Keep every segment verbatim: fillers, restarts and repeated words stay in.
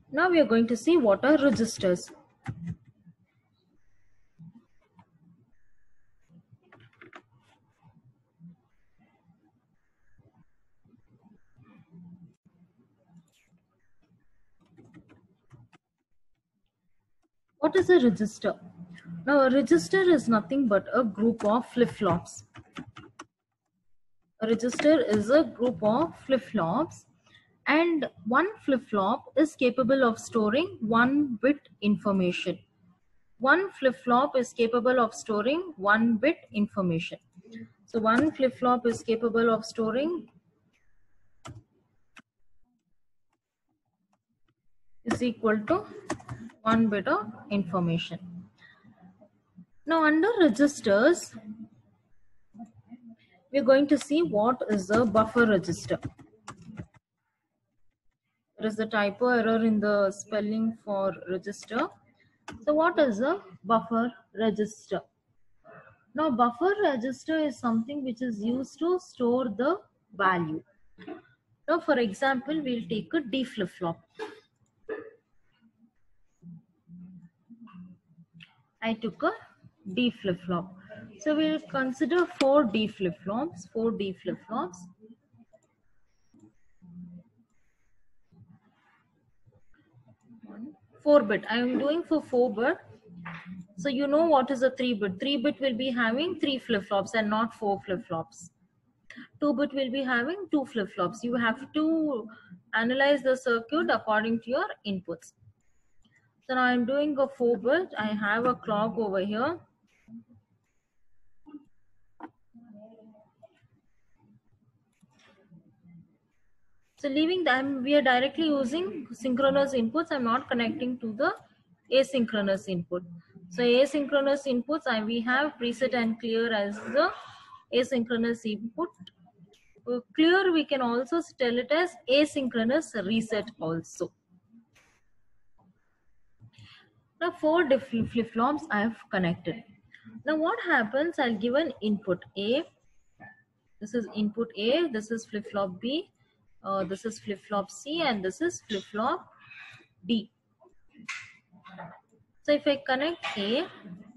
Now we are going to see what are registers. What is a register? Now a register is nothing but a group of flip-flops. A register is a group of flip-flops, and one flip-flop is capable of storing one bit information. One flip-flop is capable of storing one bit information. So one flip-flop is capable of storing is equal to one bit of information. Now under registers, we're going to see what is a buffer register. There is a typo error in the spelling for register. So what is a buffer register? Now buffer register is something which is used to store the value. Now for example, we'll take a D flip-flop. I took a D flip-flop. So we'll consider four D flip-flops, four D flip-flops. four bit. I am doing for four bit. So you know what is a three bit. three bit will be having three flip-flops and not four flip-flops. two bit will be having two flip-flops. You have to analyze the circuit according to your inputs. So now I'm doing a four bit. I have a clock over here. So leaving them, we are directly using synchronous inputs. I'm not connecting to the asynchronous input. So asynchronous inputs, I, we have preset and clear as the asynchronous input. Uh, clear, we can also tell it as asynchronous reset also. Now four different flip-flops I have connected. Now what happens, I'll give an input A. This is input A, this is flip-flop B, uh, this is flip-flop C, and this is flip-flop D. So if I connect A,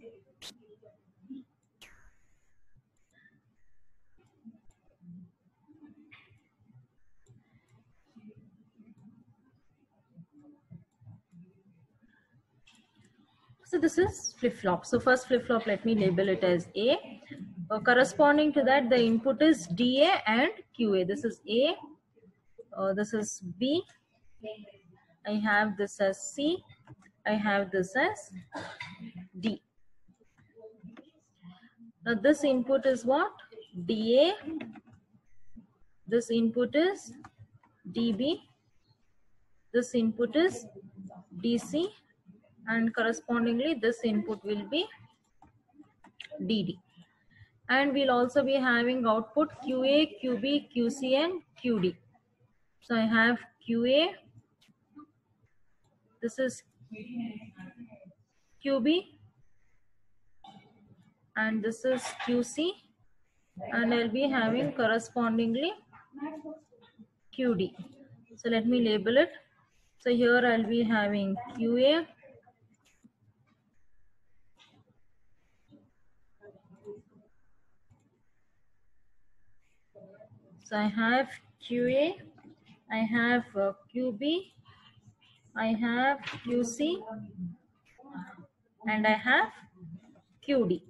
so this is flip-flop. So first flip-flop, let me label it as A. Uh, corresponding to that, the input is D A and Q A. This is A, uh, this is B, I have this as C, I have this as D. Now this input is what? D A, this input is D B, this input is D C, and correspondingly this input will be D D. And we'll also be having output Q A, Q B, Q C, and Q D. So I have Q A, this is Q B, and this is Q C, and I'll be having correspondingly Q D. So let me label it. So here I'll be having Q A, so I have Q A, I have uh, Q B, I have Q C, and I have Q D.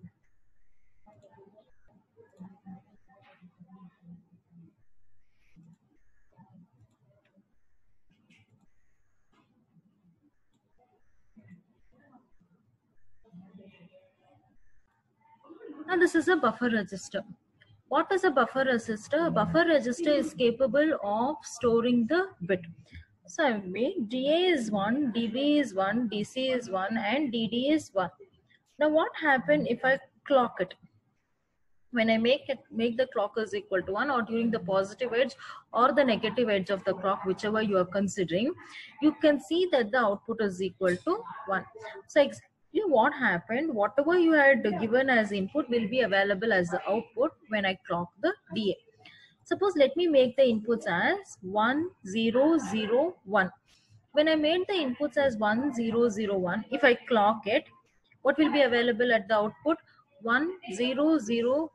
Now this is a buffer register. What is a buffer register? A buffer register is capable of storing the bit. So I made D A is one, D B is one, D C is one, and D D is one. Now what happened if I clock it? When I make it, make the clock is equal to one, or during the positive edge or the negative edge of the clock, whichever you are considering, you can see that the output is equal to one. So exactly what happened, whatever you had given as input will be available as the output when I clock the D A. Suppose let me make the inputs as one, zero, zero, one. When I made the inputs as one zero zero one, if I clock it, what will be available at the output? one zero zero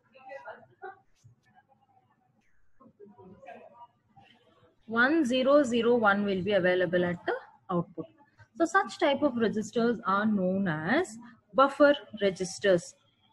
one zero zero one will be available at the output. So such type of registers are known as buffer registers.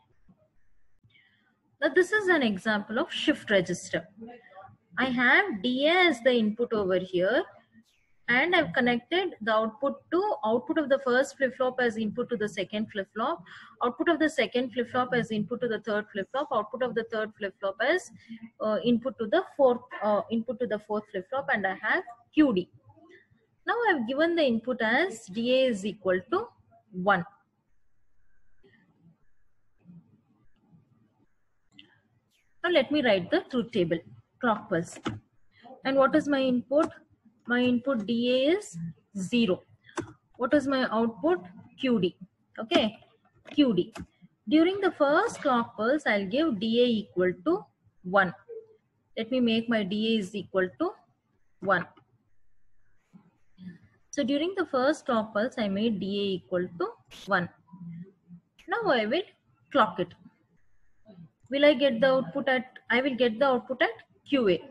Now this is an example of shift register. I have D A as the input over here, and I've connected the output to output of the first flip-flop as input to the second flip-flop, output of the second flip-flop as input to the third flip-flop, output of the third flip-flop as uh, input to the fourth uh, input to the fourth flip-flop, and I have Q D. Now I've given the input as D A is equal to one. Now let me write the truth table, clock pulse. And what is my input? My input D A is zero. What is my output? Q D. Okay, Q D. During the first clock pulse, I'll give D A equal to one. Let me make my D A is equal to one. So during the first clock pulse, I made D A equal to one. Now I will clock it. Will I get the output at, I will get the output at Q A.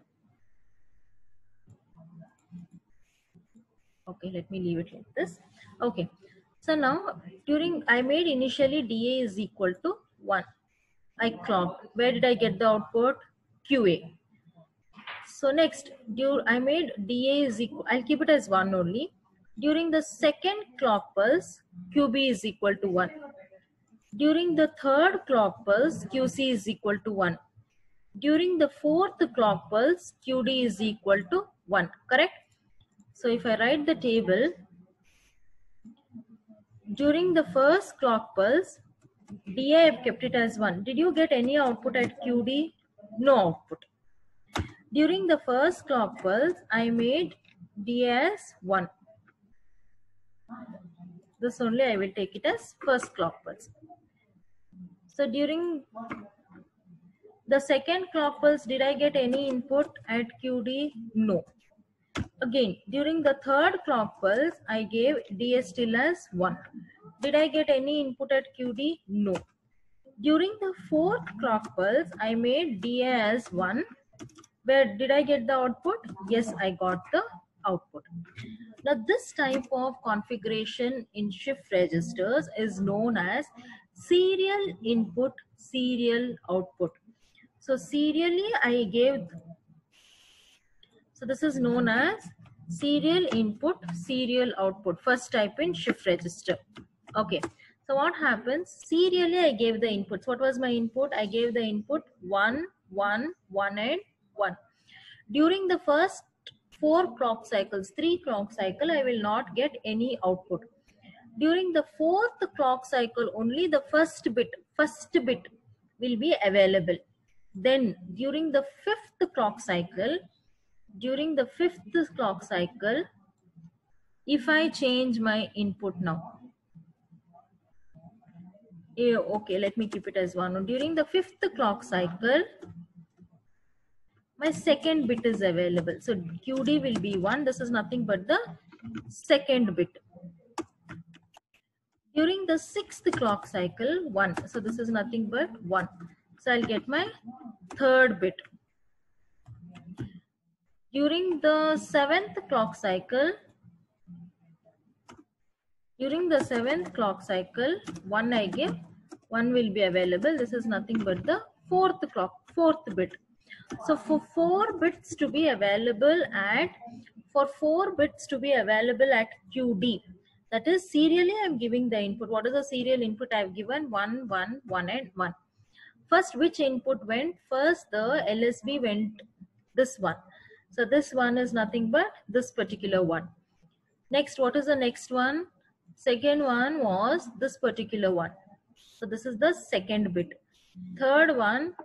Okay, let me leave it like this. Okay, so now during, I made initially D A is equal to one. I clocked. Where did I get the output? Q A. So next, due, I made D A is equal, I'll keep it as one only. During the second clock pulse, Q B is equal to one. During the third clock pulse, Q C is equal to one. During the fourth clock pulse, Q D is equal to one, correct? So if I write the table, during the first clock pulse, D A I have kept it as one. Did you get any output at Q D? No output. During the first clock pulse, I made D A as one. This only I will take it as first clock pulse. So during the second clock pulse, did I get any input at Q D? No. Again, during the third clock pulse, I gave D A still as one. Did I get any input at Q D? No. During the fourth clock pulse, I made D A as one. Where did I get the output? Yes, I got the output. Now this type of configuration in shift registers is known as serial input, serial output. So serially I gave, so this is known as serial input, serial output, first type in shift register. Okay, so what happens? Serially I gave the inputs. What was my input? I gave the input one, one, one and one. During the first four clock cycles, three clock cycle, I will not get any output. During the fourth clock cycle, only the first bit, first bit will be available. Then during the fifth clock cycle, during the fifth clock cycle, if I change my input now, yeah, okay, let me keep it as one. During the fifth clock cycle, my second bit is available. So Q D will be one. This is nothing but the second bit. During the sixth clock cycle, one. So this is nothing but one. So I'll get my third bit. During the seventh clock cycle, during the seventh clock cycle, one I give, one will be available. This is nothing but the fourth clock, fourth bit. So for four bits to be available at, for four bits to be available at Q D, that is serially I am giving the input. What is the serial input I have given? one, one, one and one. First, which input went? First, the L S B went this one. So this one is nothing but this particular one. Next, what is the next one? Second one was this particular one. So this is the second bit. Third one,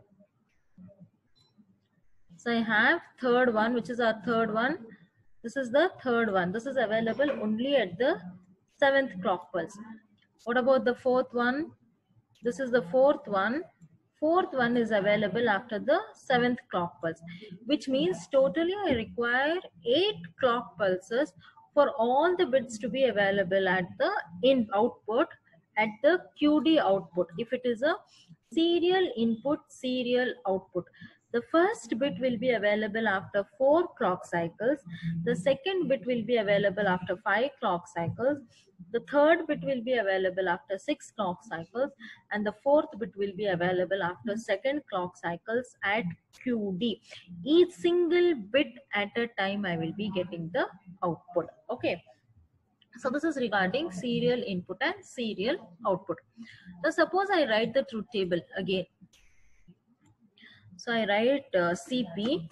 so I have third one, which is our third one. This is the third one. This is available only at the seventh clock pulse. What about the fourth one? This is the fourth one. Fourth one is available after the seventh clock pulse, which means totally I require eight clock pulses for all the bits to be available at the in output at the Q D output. If it is a serial input, serial output, the first bit will be available after four clock cycles, the second bit will be available after five clock cycles, the third bit will be available after six clock cycles, and the fourth bit will be available after second clock cycles at Q D. Each single bit at a time I will be getting the output. Okay. So this is regarding serial input and serial output. Now suppose I write the truth table again. So I write uh, C P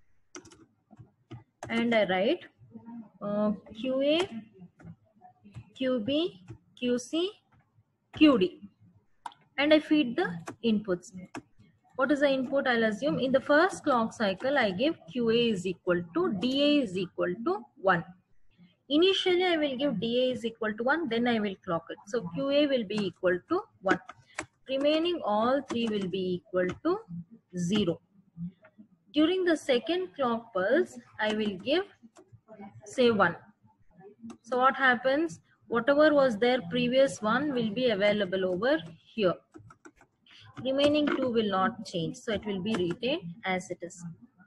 and I write uh, Q A, Q B, Q C, Q D, and I feed the inputs. What is the input? I'll assume in the first clock cycle I give Q A is equal to D A is equal to one. Initially I will give D A is equal to one, then I will clock it. So Q A will be equal to one. Remaining all three will be equal to zero. During the second clock pulse, I will give say one. So what happens? Whatever was there previous one will be available over here. Remaining two will not change. So it will be retained as it is.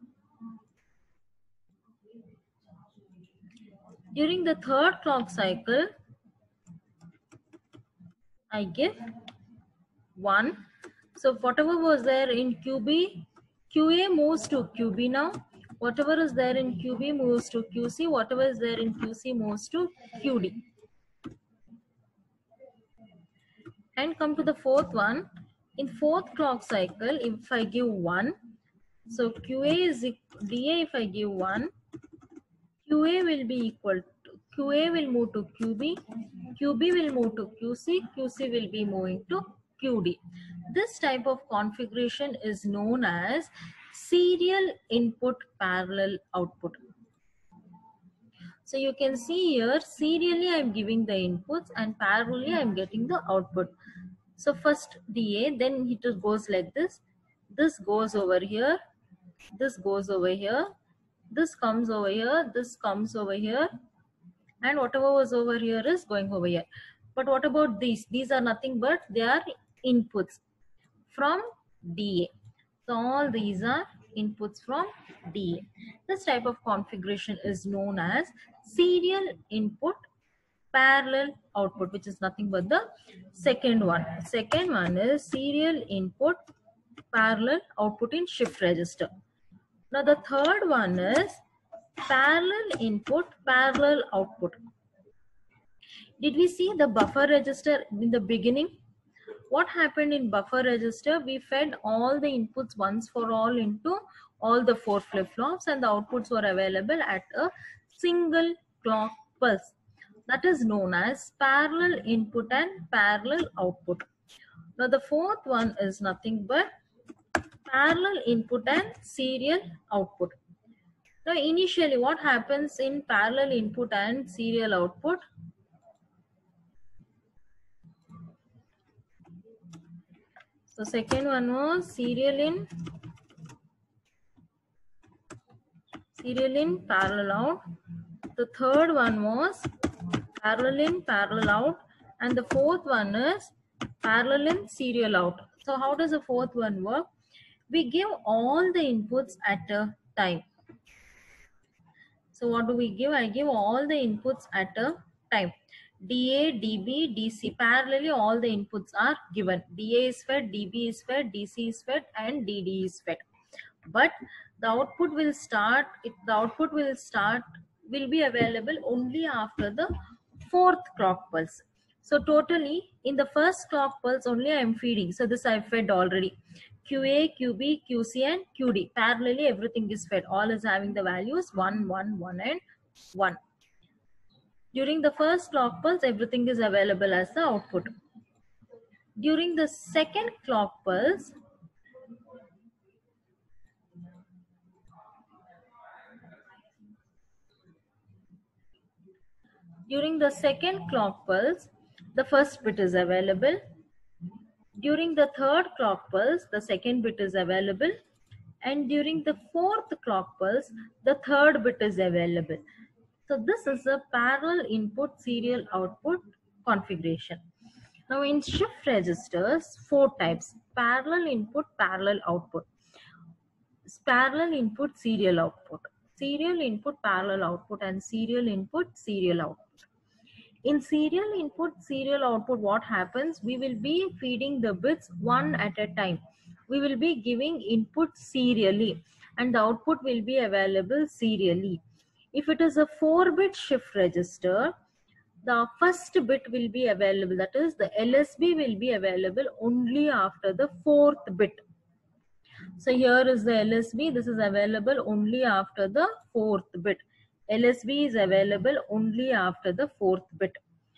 During the third clock cycle, I give one. So whatever was there in Q B, Q A moves to Q B now. Whatever is there in Q B moves to Q C. Whatever is there in Q C moves to Q D. And come to the fourth one. In fourth clock cycle, if I give one, so Q A is D A. If I give one, Q A will be equal to Q A will move to Q B. Q B will move to Q C. Q C will be moving to Q D. This type of configuration is known as serial input parallel output. So you can see here, serially I am giving the inputs and parallelly I am getting the output. So first D A, then it goes like this. This goes over here. This goes over here. This comes over here. This comes over here. And whatever was over here is going over here. But what about these? These are nothing but they are inputs from D A. So all these are inputs from D A. This type of configuration is known as serial input parallel output, which is nothing but the second one. Second one is serial input parallel output in shift register. Now the third one is parallel input parallel output. Did we see the buffer register in the beginning? What happened in buffer register? We fed all the inputs once for all into all the four flip-flops and the outputs were available at a single clock pulse. That is known as parallel input and parallel output. Now the fourth one is nothing but parallel input and serial output. Now initially what happens in parallel input and serial output? So second one was serial in, serial in, parallel out. The third one was parallel in, parallel out. And the fourth one is parallel in, serial out. So how does the fourth one work? We give all the inputs at a time. So what do we give? I give all the inputs at a time. D A, D B, D C. Parallelly all the inputs are given. D A is fed, D B is fed, D C is fed, and D D is fed. But the output will start, it, the output will start, will be available only after the fourth clock pulse. So totally in the first clock pulse only I am feeding. So this I fed already. Q A, Q B, Q C and Q D. Parallelly everything is fed. All is having the values one, one, one and one. During the first clock pulse everything is available as the output. During the second clock pulse, during the second clock pulse, the first bit is available. During the third clock pulse, the second bit is available. And during the fourth clock pulse, the third bit is available. So this is a parallel input serial output configuration. Now in shift registers, four types: parallel input, parallel output, parallel input, serial output, serial input, parallel output, and serial input, serial output. In serial input, serial output, what happens? We will be feeding the bits one at a time. We will be giving input serially and the output will be available serially. If it is a four bit shift register, the first bit will be available, that is the L S B will be available only after the fourth bit. So here is the L S B, this is available only after the fourth bit. L S B is available only after the fourth bit,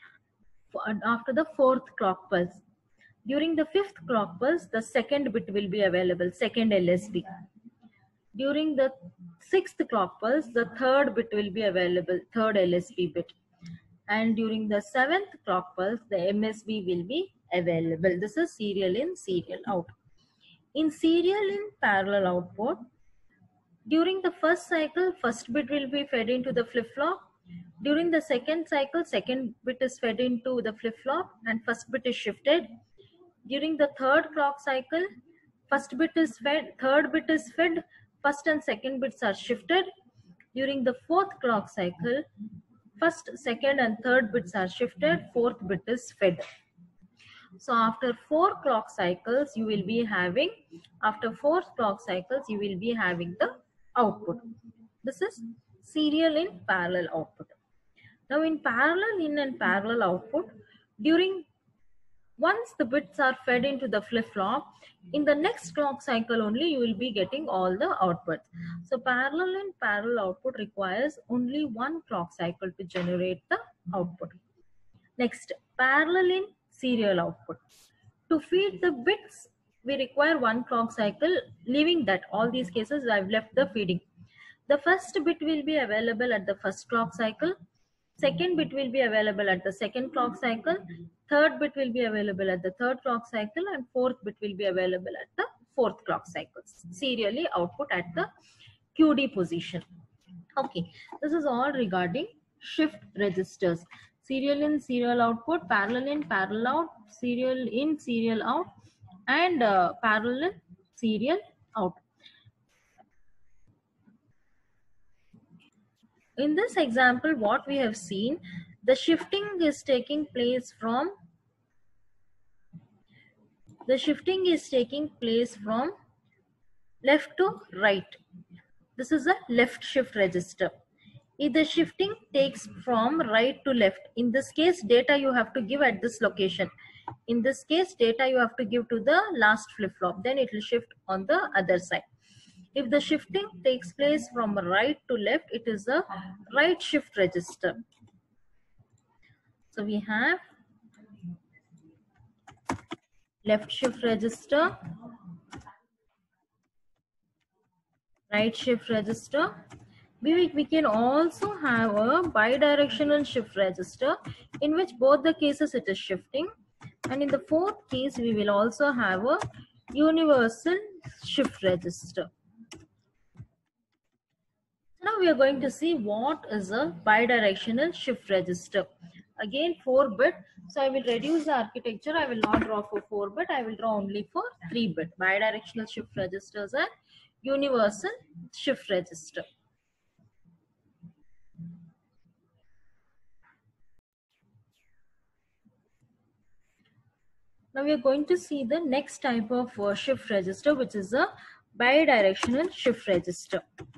after the fourth clock pulse. During the fifth clock pulse, the second bit will be available, second L S B. During the sixth clock pulse, the third bit will be available, third L S B bit. And during the seventh clock pulse, the M S B will be available. This is serial in, serial out. In serial in parallel output, during the first cycle, first bit will be fed into the flip-flop. During the second cycle, second bit is fed into the flip-flop and first bit is shifted. During the third clock cycle, first bit is fed, third bit is fed, first and second bits are shifted. During the fourth clock cycle, first, second and third bits are shifted, fourth bit is fed. So after four clock cycles, you will be having, after four clock cycles, you will be having the output. This is serial in parallel output. Now in parallel in and parallel output, during, once the bits are fed into the flip-flop, in the next clock cycle only you will be getting all the outputs. So parallel and parallel output requires only one clock cycle to generate the output. Next, parallel in serial output. To feed the bits, we require one clock cycle. Leaving that, all these cases I've left the feeding. The first bit will be available at the first clock cycle. Second bit will be available at the second clock cycle. Third bit will be available at the third clock cycle, and fourth bit will be available at the fourth clock cycle. Serially output at the Q D position. Okay, this is all regarding shift registers. Serial in, serial output, parallel in, parallel out, serial in, serial out, and uh, parallel in, serial out. In this example, what we have seen, the shifting is taking place from the shifting is taking place from left to right. This is a left shift register. If the shifting takes from right to left, in this case data you have to give at this location. In this case data you have to give to the last flip-flop, then it will shift on the other side. If the shifting takes place from right to left, it is a right shift register. So we have left shift register, right shift register. We, we can also have a bidirectional shift register, in which both the cases it is shifting, and in the fourth case we will also have a universal shift register. Now we are going to see what is a bidirectional shift register. Again four bit, so I will reduce the architecture. I will not draw for four bit, I will draw only for three bit. Bidirectional shift registers and universal shift register. Now we are going to see the next type of uh, shift register, which is a bidirectional shift register.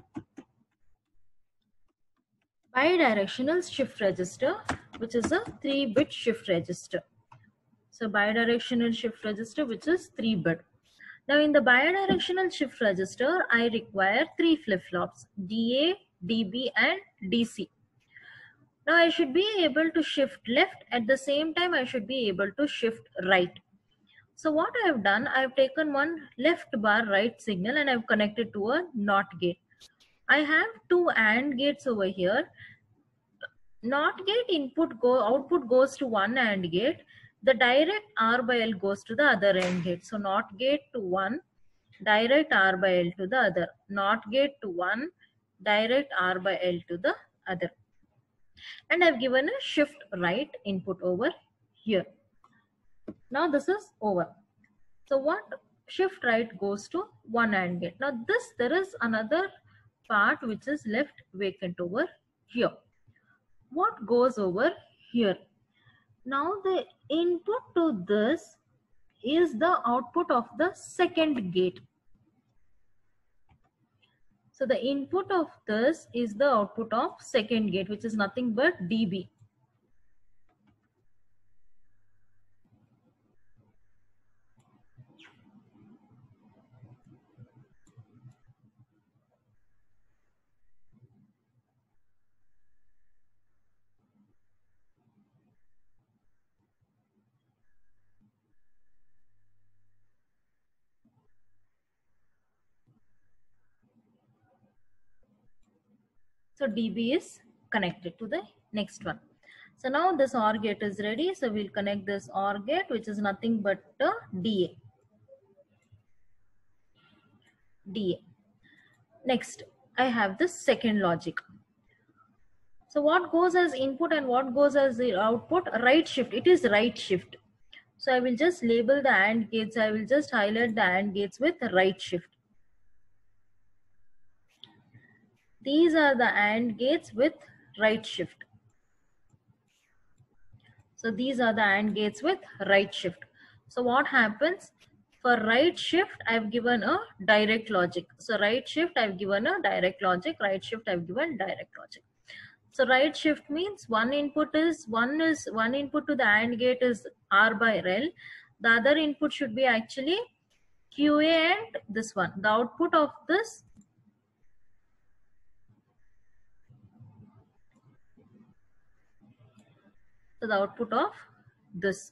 Bidirectional shift register, which is a three bit shift register. So bidirectional shift register, which is three bit. Now in the bidirectional shift register, I require three flip-flops, D A, D B and D C. Now I should be able to shift left, at the same time I should be able to shift right. So what I have done, I have taken one left bar right signal and I have connected to a NOT gate. I have two AND gates over here. NOT gate input go output goes to one AND gate. The direct R by L goes to the other AND gate. So NOT gate to one, direct R by L to the other. NOT gate to one, direct R by L to the other. and I've given a shift right input over here. Now this is over. So what shift right goes to one AND gate. Now this, there is another part which is left vacant over here. What goes over here? Now the input to this is the output of the second gate. So the input of this is the output of second gate, which is nothing but D B. So D B is connected to the next one. So now this OR gate is ready. So we'll connect this OR gate, which is nothing but a D A. D A. Next, I have this second logic. So what goes as input and what goes as the output? Right shift. It is right shift. So I will just label the AND gates. I will just highlight the AND gates with right shift. These are the AND gates with right shift. So these are the AND gates with right shift. So what happens? For right shift, I've given a direct logic. So right shift, I've given a direct logic. Right shift, I've given direct logic. So right shift means one input is one is one input to the AND gate is R by L. The other input should be actually Q A and this one. The output of this So the output of this.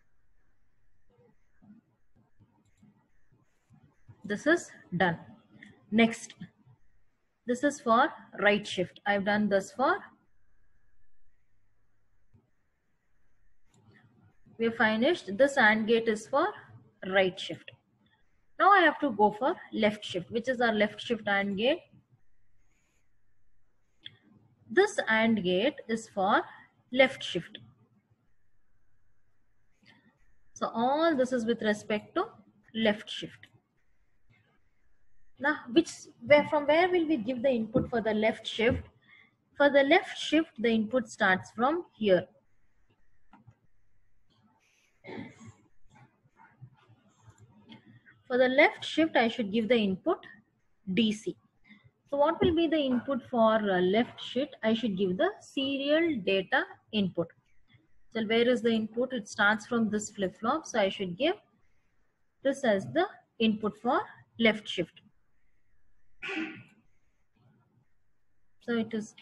This is done. Next, this is for right shift. I've done this for. We have finished. This AND gate is for right shift. Now I have to go for left shift, which is our left shift AND gate. This AND gate is for left shift. So all this is with respect to left shift. Now, which where from where will we give the input for the left shift? For the left shift, the input starts from here. For the left shift, I should give the input D C. So what will be the input for uh, left shift? I should give the serial data input. So where is the input? It starts from this flip-flop. So I should give this as the input for left shift. So it is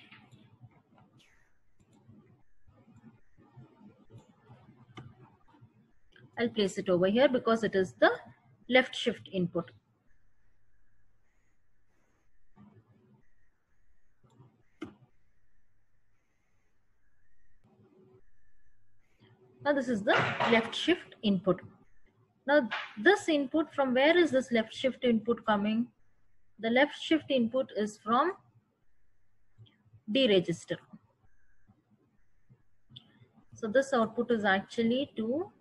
I'll place it over here because it is the left shift input. Now this is the left shift input. Now this input, from where is this left shift input coming? The left shift input is from D register. So this output is actually to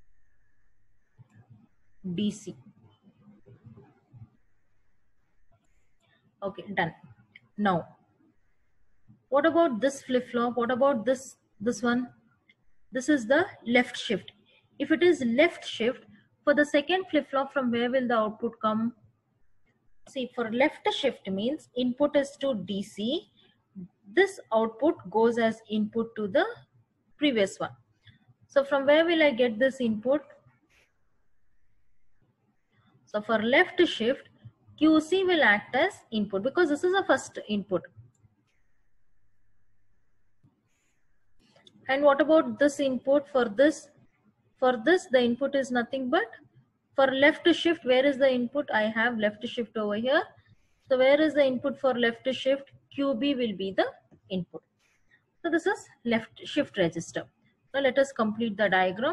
D C. Okay, done. Now, what about this flip-flop? What about this, this one? This is the left shift. If it is left shift, for the second flip-flop, from where will the output come? See, for left shift means input is to D C. This output goes as input to the previous one. So from where will I get this input? So for left shift, Q C will act as input because this is a first input. And what about this input for this? For this, the input is nothing but for left shift. Where is the input? I have left shift over here. So where is the input for left shift? Q B will be the input. So this is left shift register. Now let us complete the diagram.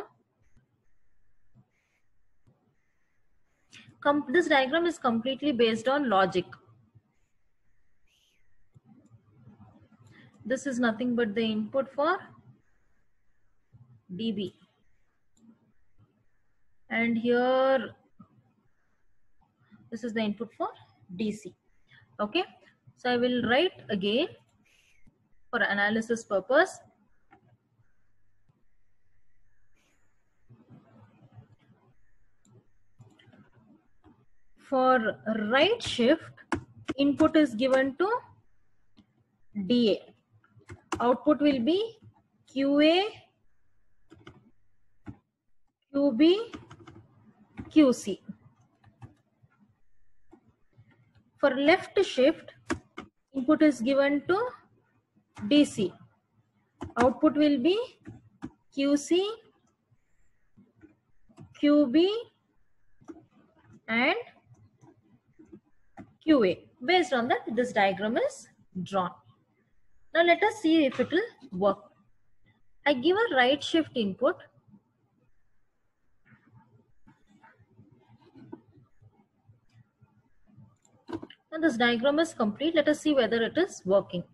Com this diagram is completely based on logic. This is nothing but the input for D B. And here, this is the input for D C. Okay. So I will write again for analysis purpose. For write shift, input is given to D A. Output will be Q A, Q B, Q C. For left shift, input is given to D C. Output will be Q C, Q B, and Q A. Based on that, this diagram is drawn. Now let us see if it will work. I give a right shift input. Now this diagram is complete. Let us see whether it is working.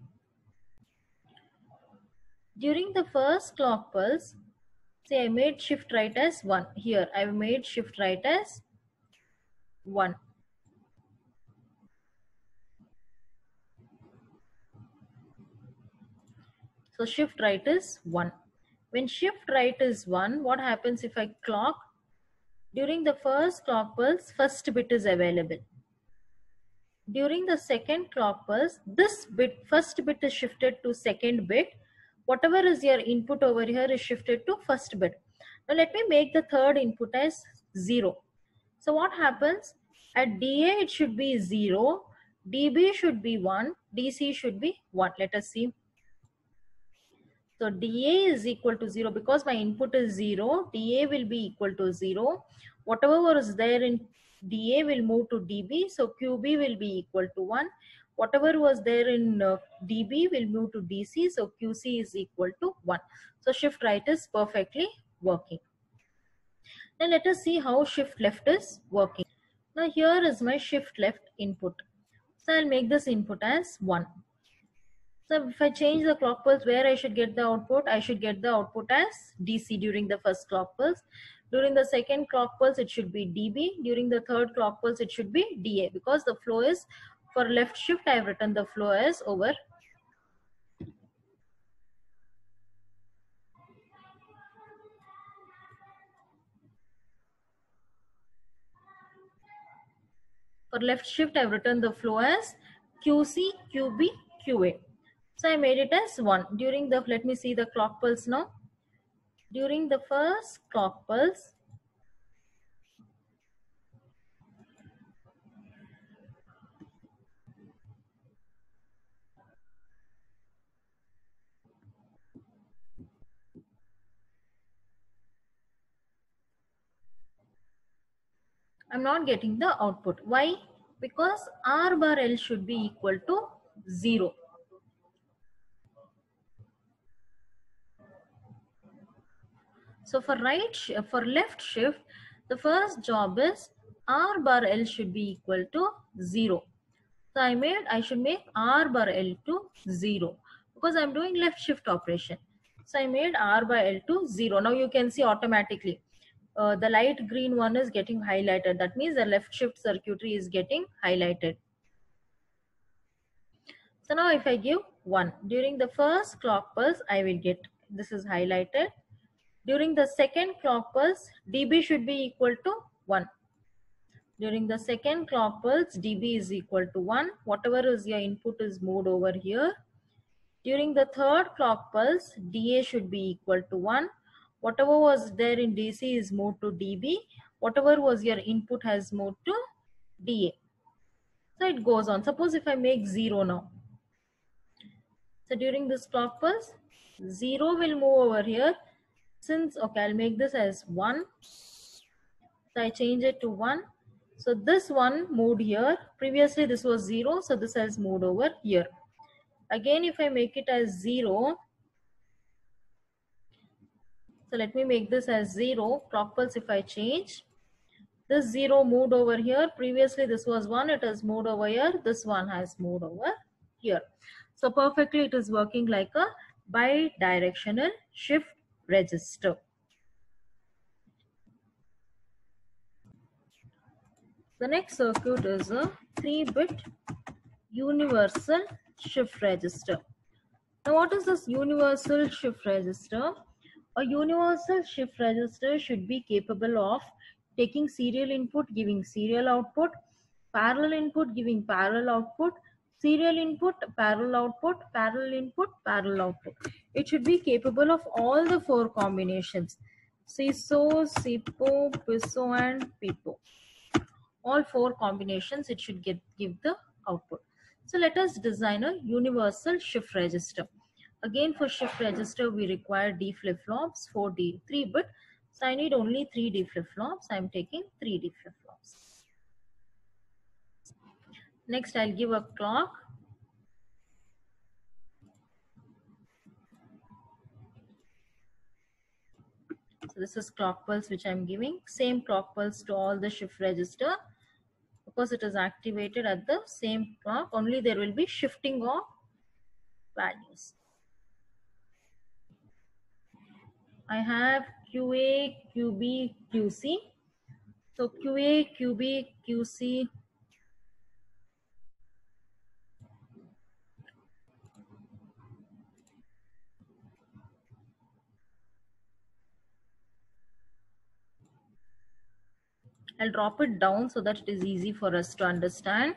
During the first clock pulse, say I made shift right as one. Here I have made shift right as one. So shift right is one. When shift right is one, what happens if I clock? During the first clock pulse, first bit is available. During the second clock pulse, this bit, first bit is shifted to second bit. Whatever is your input over here is shifted to first bit. Now let me make the third input as zero. So what happens? At D A it should be zero, D B should be one, D C should be one. Let us see. So D A is equal to zero because my input is zero. D A will be equal to zero. Whatever was there in D A will move to D B. So Q B will be equal to one. Whatever was there in uh, D B will move to D C. So Q C is equal to one. So shift right is perfectly working. Now let us see how shift left is working. Now here is my shift left input. So I'll make this input as one. So if I change the clock pulse, where I should get the output? I should get the output as D C during the first clock pulse. During the second clock pulse, it should be D B. During the third clock pulse, it should be D A. Because the flow is, for left shift, I have written the flow as over. For left shift, I have written the flow as Q C, Q B, Q A. So I made it as one. During the, let me see the clock pulse now. During the first clock pulse, I'm not getting the output. Why? Because R bar L should be equal to zero. So for right, for left shift, the first job is R bar L should be equal to zero. So I made, I should make R bar L to zero because I'm doing left shift operation. So I made R bar L to zero. Now you can see automatically uh, the light green one is getting highlighted. That means the left shift circuitry is getting highlighted. So now if I give one, during the first clock pulse, I will get, this is highlighted. During the second clock pulse, D B should be equal to one. During the second clock pulse, D B is equal to one. Whatever is your input is moved over here. During the third clock pulse, D A should be equal to one. Whatever was there in D C is moved to D B. Whatever was your input has moved to D A. So it goes on. Suppose if I make zero now. So during this clock pulse, zero will move over here. Since, okay, I'll make this as one. So I change it to one. So this one moved here. Previously this was zero. So this has moved over here. Again, if I make it as zero. So let me make this as zero. Clock pulse if I change. This zero moved over here. Previously this was one. It has moved over here. This one has moved over here. So perfectly it is working like a bidirectional shift register. The next circuit is a three bit universal shift register. Now what is this universal shift register? A universal shift register should be capable of taking serial input, giving serial output, parallel input, giving parallel output, serial input, parallel output, parallel input, parallel output. It should be capable of all the four combinations: C I S O, C I P O, P I S O and P I P O. All four combinations it should get give the output. So let us design a universal shift register. Again, for shift register we require D flip-flops, four D, three bit. So I need only three D flip-flops. I am taking three D flip-flops. Next I'll give a clock. So this is clock pulse which I'm giving. Same clock pulse to all the shift register. Because it is activated at the same clock, only there will be shifting of values. I have Q A, Q B, Q C. So Q A, Q B, Q C. I'll drop it down so that it is easy for us to understand.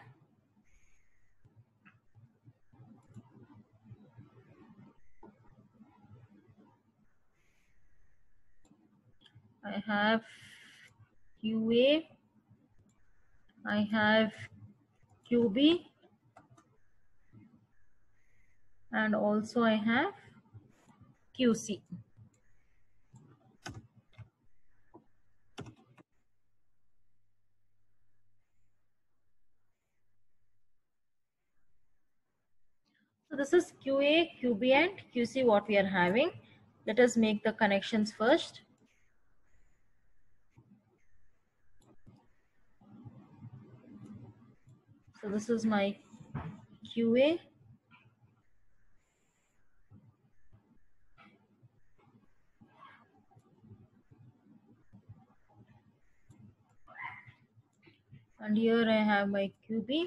I have Q A, I have Q B, and also I have Q C. So this is Q A, Q B and Q C what we are having. Let us make the connections first. So this is my Q A. And here I have my Q B.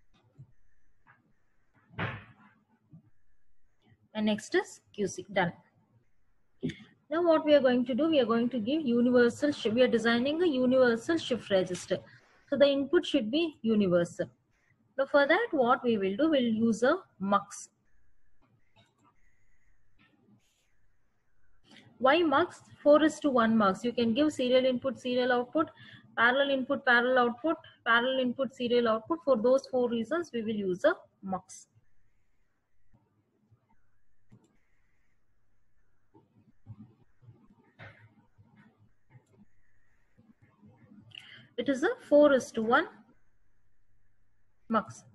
And next is Q C. Done. Now what we are going to do, we are going to give universal shift. We are designing a universal shift register. So the input should be universal. Now for that what we will do, we'll use a mux. Why mux? four is to one mux. You can give serial input, serial output, parallel input, parallel output, parallel input, serial output. For those four reasons we will use a mux. It is a four is to one mux.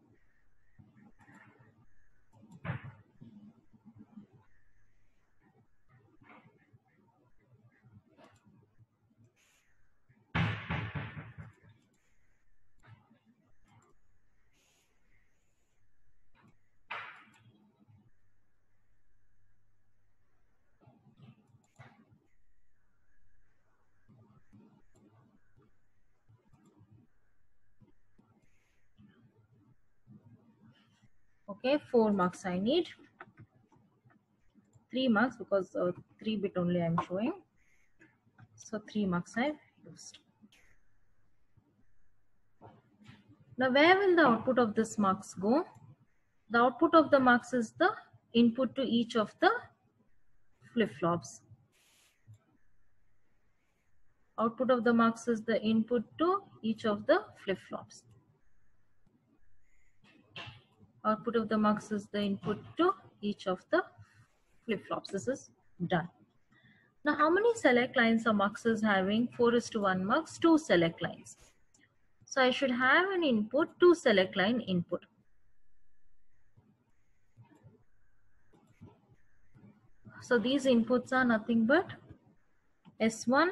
Okay, four mux I need. three mux because uh, three bit only I am showing. So three mux I have used. Now where will the output of this mux go? The output of the mux is the input to each of the flip-flops. Output of the mux is the input to each of the flip-flops. Output of the mux is the input to each of the flip-flops. This is done. Now how many select lines are mux is having? four is to one mux, two select lines. So I should have an input, two select line input. So these inputs are nothing but S one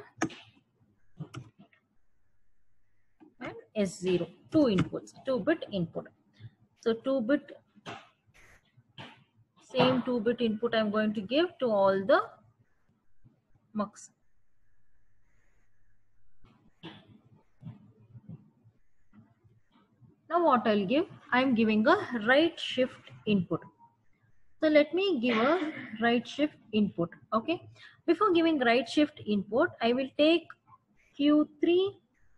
and S zero, two inputs, two bit input. So two bit Same two bit input I'm going to give to all the mux. Now what I'll give, I'm giving a right shift input. So let me give a right shift input. Okay. Before giving right shift input, I will take Q three,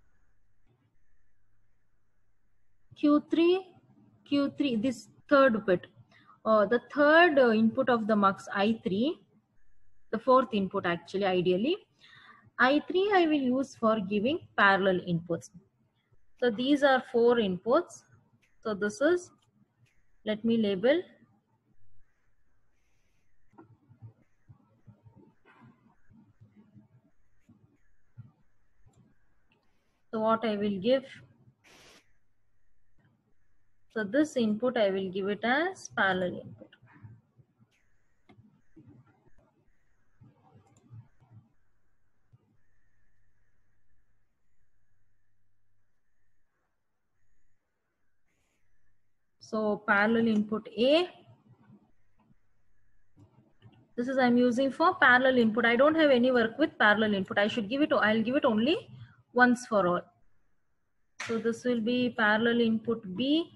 Q three, Q three, this third bit. Uh, the third uh, input of the mux I three, the fourth input actually ideally. I three I will use for giving parallel inputs. So these are four inputs. So this is, let me label. So what I will give, so this input I will give it as parallel input. So parallel input A, this is I'm using for parallel input. I don't have any work with parallel input. I should give it, I'll give it only once for all. So this will be parallel input B.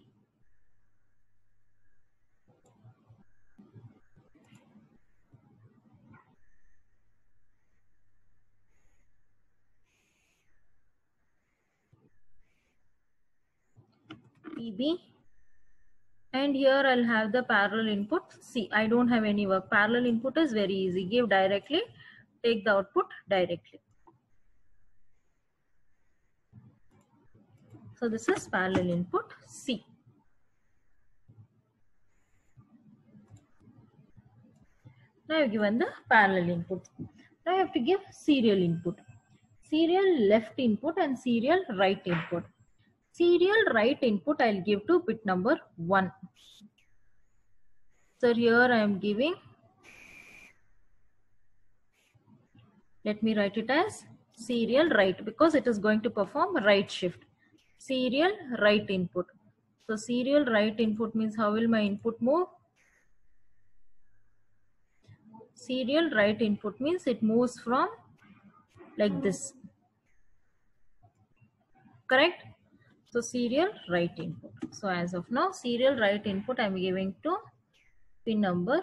P B. And here I'll have the parallel input C. I don't have any work. Parallel input is very easy. Give directly, take the output directly. So this is parallel input C. Now I've given the parallel input. Now I have to give serial input. Serial left input and serial right input. Serial right input I'll give to bit number one. So here I am giving, let me write it as serial right because it is going to perform right shift. Serial right input. So serial right input means how will my input move? Serial right input means it moves from like this. Correct? So serial right input. So as of now, serial right input I am giving to pin number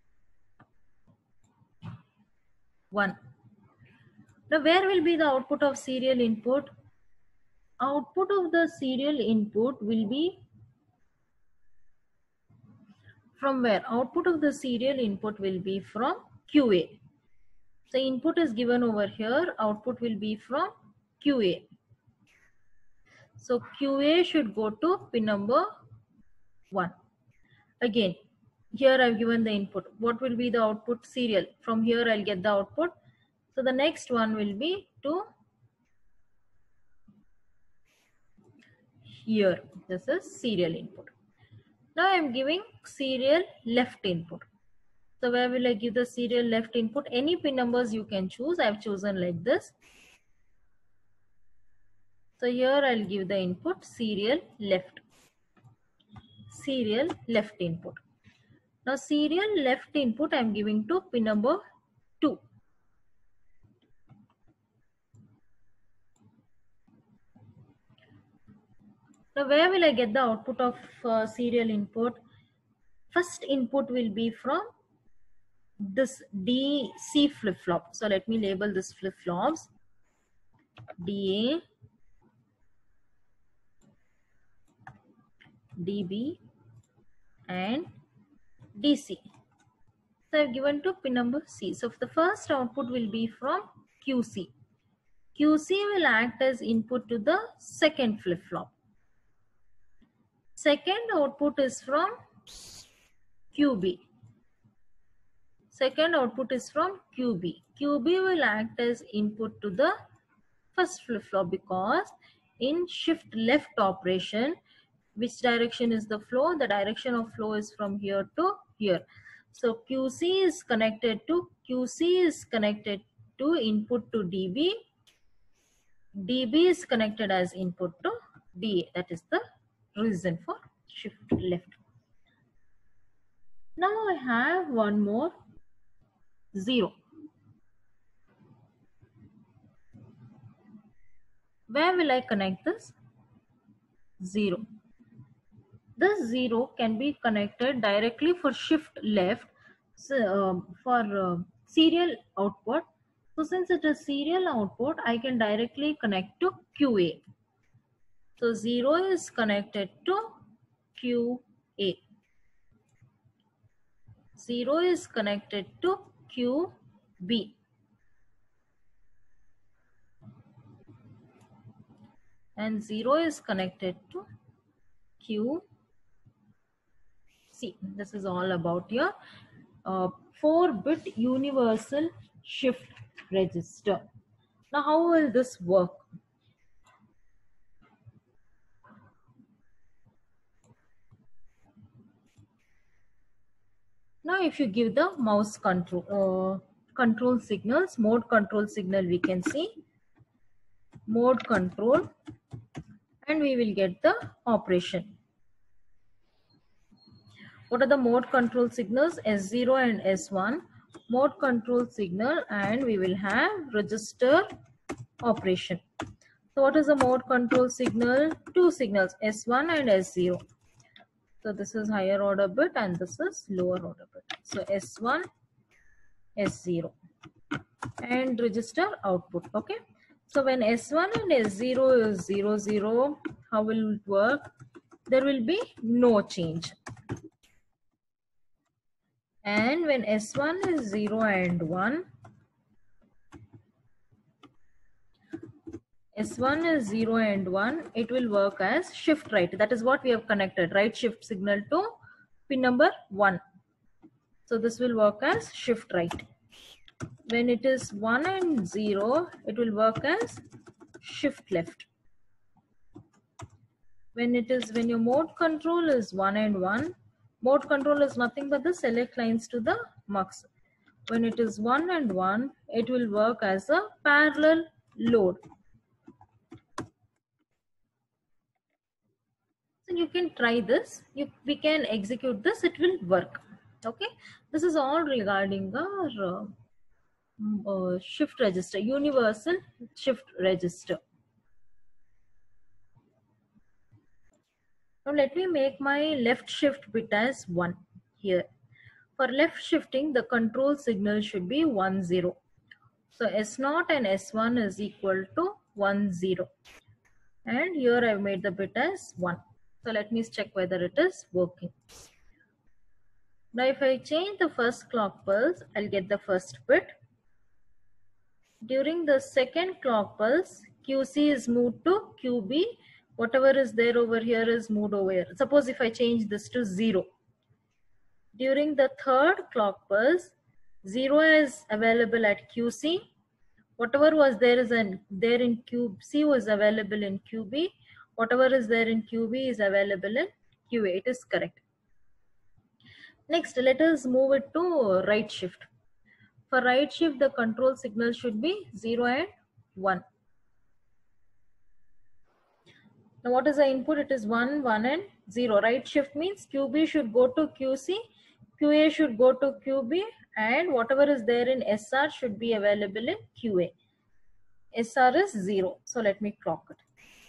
one. Now where will be the output of serial input? Output of the serial input will be from where? Output of the serial input will be from Q A. So input is given over here. Output will be from Q A. So Q A should go to pin number one. Again, here I've given the input. What will be the output? Serial. From here I'll get the output. So the next one will be to here. This is serial input. Now I'm giving serial left input. So where will I give the serial left input? Any pin numbers you can choose. I've chosen like this. So here I'll give the input serial left. Serial left input. Now serial left input I'm giving to pin number two. Now where will I get the output of uh, serial input? First input will be from this D C flip-flop. So let me label this flip-flops. D A, D B and D C. So I've given to pin number C. So the first output will be from Q C. Q C will act as input to the second flip-flop. Second output is from Q B. Second output is from Q B. Q B will act as input to the first flip-flop because in shift left operation, which direction is the flow? The direction of flow is from here to here. So Q C is connected to Q C is connected to input to D B. D B is connected as input to D A. That is the reason for shift left. Now I have one more zero. Where will I connect this? Zero. This zero can be connected directly for shift left, so, um, for uh, serial output. So since it is serial output, I can directly connect to Q A. So zero is connected to Q A. zero is connected to Q B. And zero is connected to Q C. This is all about your uh, four bit universal shift register. Now, how will this work? Now, if you give the mouse control uh, control signals, mode control signal, we can see mode control, and we will get the operation. What are the mode control signals? S zero and S one. Mode control signal, and we will have register operation. So what is the mode control signal? Two signals, S one and S zero. So this is higher order bit and this is lower order bit. So S one, S zero, and register output. Okay. So when S one and S zero is zero, zero, how will it work? There will be no change. And when S one is zero and one, S one is zero and one, it will work as shift right. That is what we have connected, right shift signal to pin number one. So this will work as shift right. When it is one and zero, it will work as shift left. When it is, when your mode control is one and one, mode control is nothing but the select lines to the mux. When it is one and one, it will work as a parallel load. So you can try this. You, we can execute this. It will work. Okay. This is all regarding our uh, uh, shift register, universal shift register. Now let me make my left shift bit as one here. For left shifting, the control signal should be one zero. So S zero and S one is equal to one zero. And here I've made the bit as one. So let me check whether it is working. Now if I change the first clock pulse, I'll get the first bit. During the second clock pulse, Q C is moved to Q B. Whatever is there over here is moved over here. Suppose if I change this to zero. During the third clock pulse, zero is available at Q C. Whatever was there is in, there in Q C was available in Q B. Whatever is there in Q B is available in Q A. It is correct. Next, let us move it to right shift. For right shift, the control signal should be zero and one. Now, what is the input? It is one, one and zero. Right shift means Q B should go to Q C, Q A should go to Q B, and whatever is there in S R should be available in Q A. S R is zero. So let me clock it.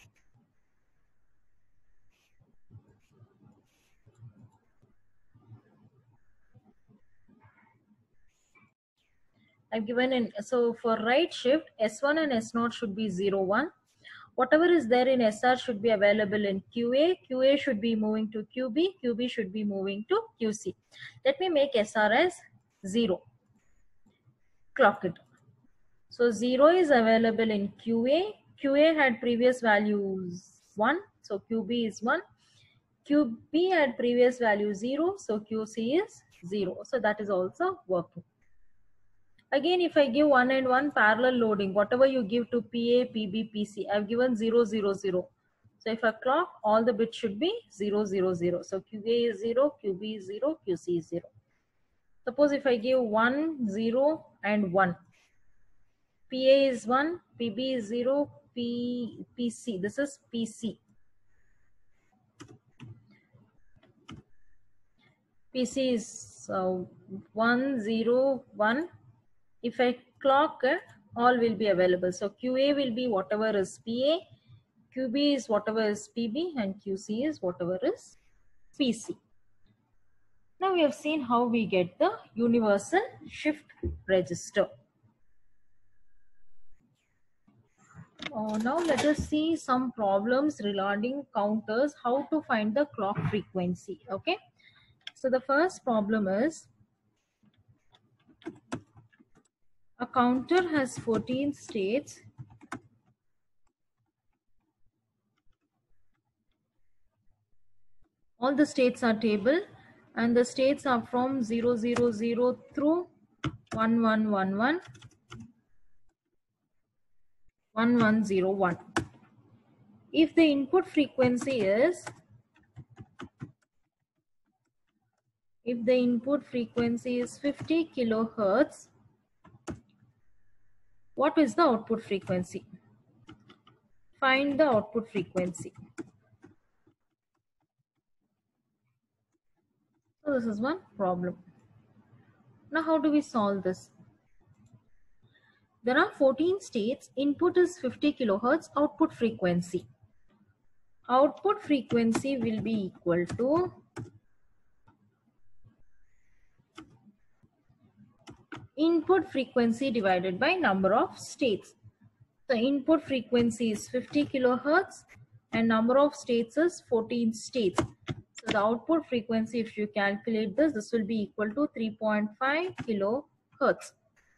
I've given in, so for right shift, S one and S zero should be zero, one. Whatever is there in S R should be available in Q A. Q A should be moving to Q B. Q B should be moving to Q C. Let me make S R as zero. Clock it. So zero is available in Q A. Q A had previous values one. So Q B is one. Q B had previous value zero. So Q C is zero. So that is also working. Again, if I give one and one parallel loading, whatever you give to P A, P B, P C, I've given zero, zero, zero. So if I clock, all the bits should be zero, zero, zero. So Q A is zero, Q B is zero, Q C is zero. Suppose if I give one, zero, and one. P A is one, P B is zero, P, PC. This is P C. P C is So one zero one, if I clock it, all will be available. So Q A will be whatever is P A, Q B is whatever is P B, and Q C is whatever is P C. Now we have seen how we get the universal shift register. Uh, now let us see some problems regarding counters, how to find the clock frequency. Okay. So the first problem is, a counter has fourteen states. All the states are table, and the states are from zero zero zero through one one one one, one one zero one. If the input frequency is, if the input frequency is fifty kilohertz, what is the output frequency? Find the output frequency. So this is one problem. Now how do we solve this? There are fourteen states, input is fifty kilohertz, output frequency. Output frequency will be equal to input frequency divided by number of states. The input frequency is fifty kilohertz and number of states is fourteen states. So the output frequency, if you calculate this, this will be equal to three point five kilohertz.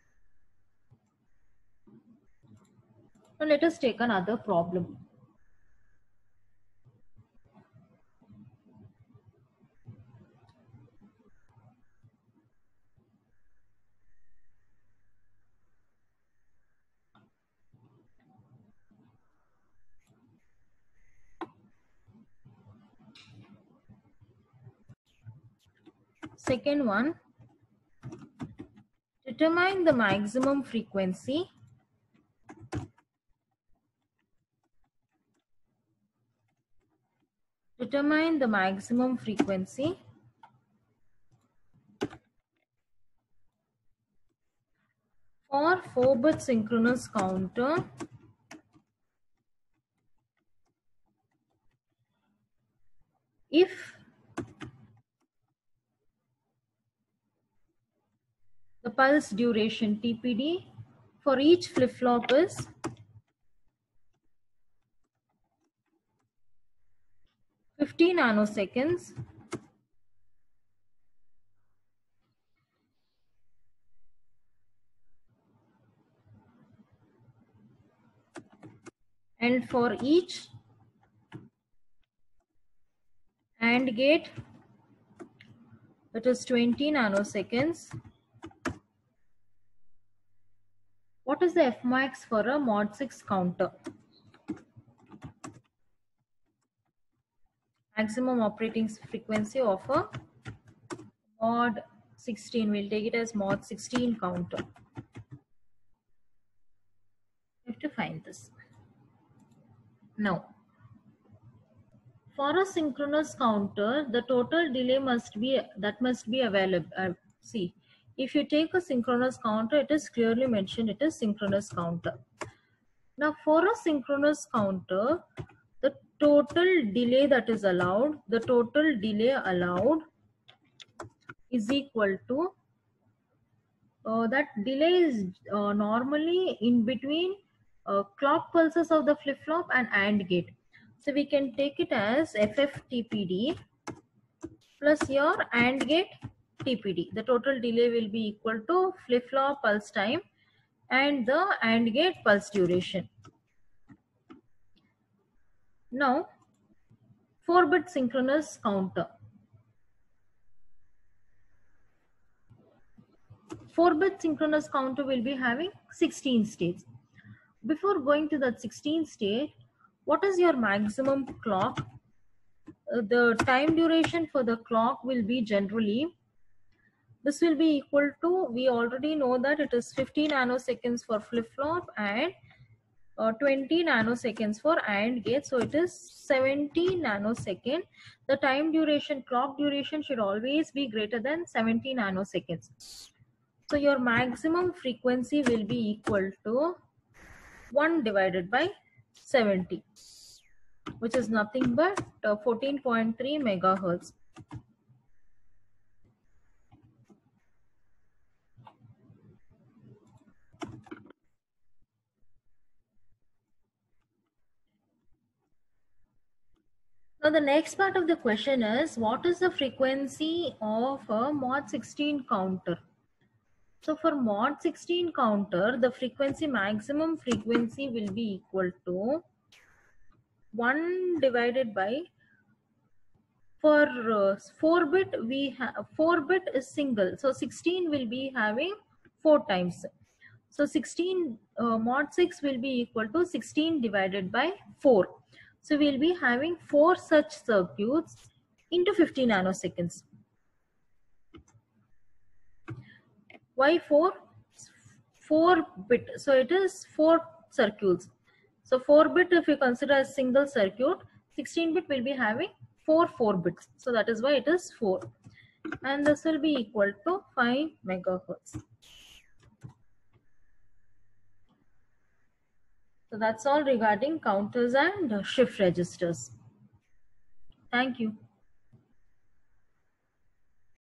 Now let us take another problem. Second one, determine the maximum frequency determine the maximum frequency for four bit synchronous counter if the pulse duration T P D for each flip-flop is fifty nanoseconds and for each AND gate it is twenty nanoseconds. What is the F max for a mod six counter? Maximum operating frequency of a mod sixteen, we'll take it as mod sixteen counter. We have to find this. Now, for a synchronous counter, the total delay must be, that must be available. Uh, see, if you take a synchronous counter, it is clearly mentioned it is synchronous counter. Now, for a synchronous counter, the total delay that is allowed, the total delay allowed is equal to, uh, that delay is uh, normally in between uh, clock pulses of the flip-flop and AND gate. So we can take it as F F T P D plus your AND gate T P D. The total delay will be equal to flip-flop pulse time and the AND gate pulse duration. Now, four bit synchronous counter. four bit synchronous counter will be having sixteen states. Before going to that sixteen state, what is your maximum clock? Uh, the time duration for the clock will be generally, this will be equal to, we already know that it is fifty nanoseconds for flip-flop and uh, twenty nanoseconds for AND gate, so it is seventy nanosecond. The time duration, clock duration should always be greater than seventy nanoseconds. So your maximum frequency will be equal to one divided by seventy, which is nothing but uh, fourteen point three megahertz. Now the next part of the question is, what is the frequency of a mod sixteen counter? So for mod sixteen counter, the frequency, maximum frequency will be equal to one divided by, for uh, four bit we have, four bit is single, so sixteen will be having four times. So sixteen uh, mod six will be equal to sixteen divided by four. So we'll be having four such circuits into fifty nanoseconds. Why four? four bit. So it is four circuits. So four bit, if you consider a single circuit, sixteen bit will be having four four bits. So that is why it is four. And this will be equal to five megahertz. So that's all regarding counters and shift registers. Thank you.